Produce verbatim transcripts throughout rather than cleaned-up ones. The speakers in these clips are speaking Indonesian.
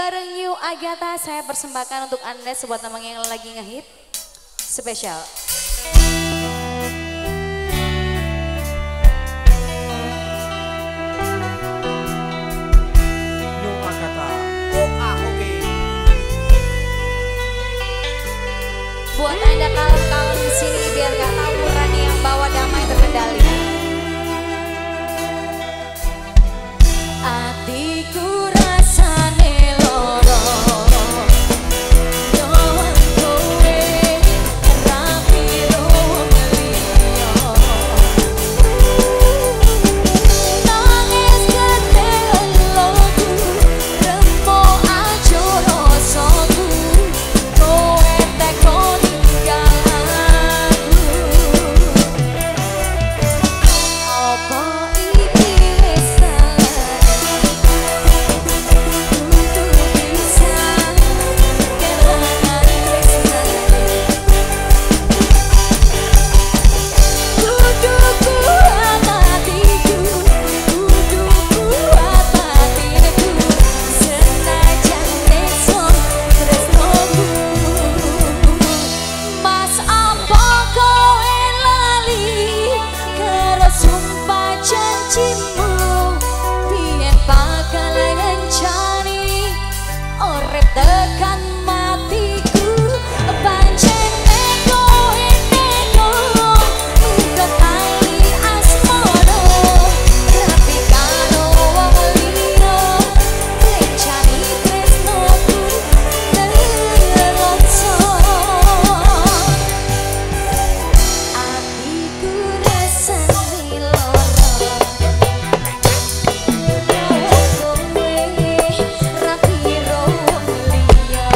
bareng Yu Agatha saya persembahkan untuk Anda sebuah nama yang lagi ngehit spesial. Yu Agatha. Oh, ah, oke. Okay. Buat Anda kalem-kalem di sini biar gak tawuran yang bawa damai terkendali. Atiku rasane loro nyowan kowe rapi rong liya nangis keteloku rempo aja rasaku kowe teko ninggal aku apa tekan matiku pancene kowe neko uga tali asmara rapi karo wong liya rencani tresnoku terlongso atiku rasane lara rapi rong liya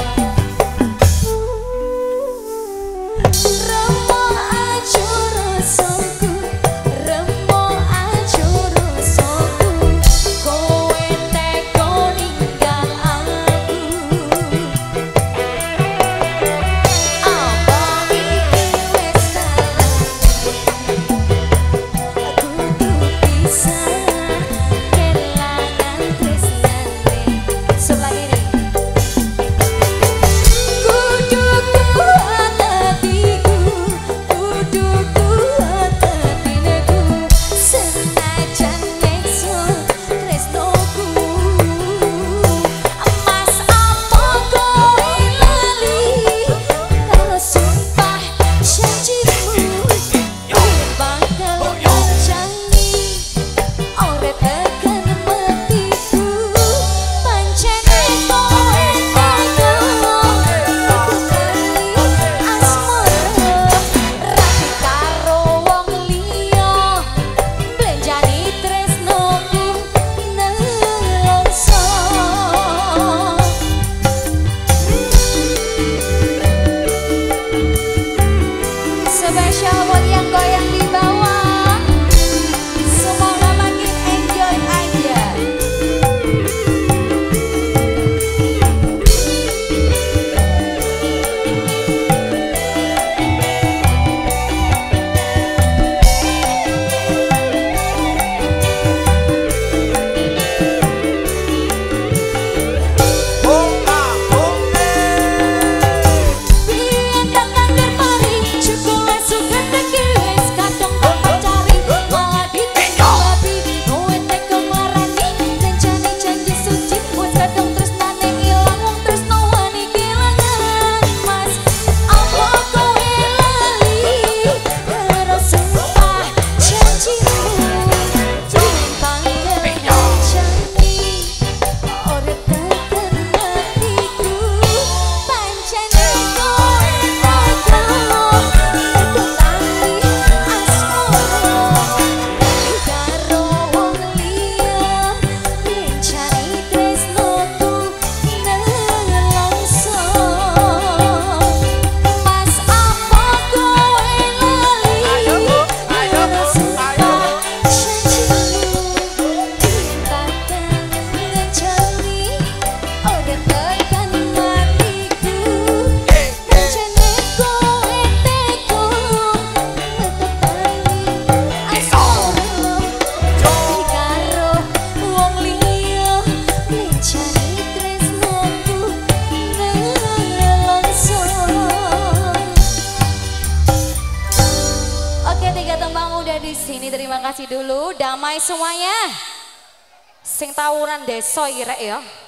Oke, tiga tembang udah di sini. Terima kasih dulu. Damai semuanya. Sing tawuran deso irek ya.